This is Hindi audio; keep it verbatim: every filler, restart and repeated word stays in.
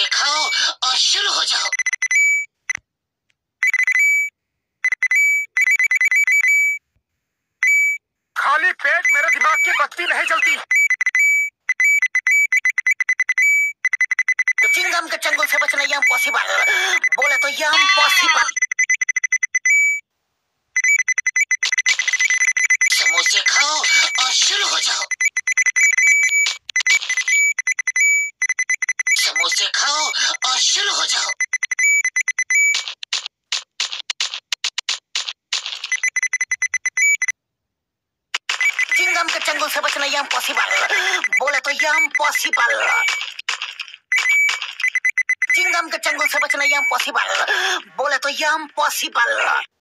खाओ और शुरू हो जाओ। खाली पेट मेरे दिमाग की बत्ती नहीं जलती। चिंगम के चंगुल से बचना यह इम्पॉसिबल, बोले तो यह इम्पॉसिबल। समोसे खाओ और शुरू हो जाओ। समोसे खाओ और शुरू हो जाओ। चिंगम के चंगुल से बचना यह इम्पॉसिबल, बोले तो यह इम्पॉसिबल। चिंगम के चंगुल से बचना यह इम्पॉसिबल, बोले तो यह इम्पॉसिबल।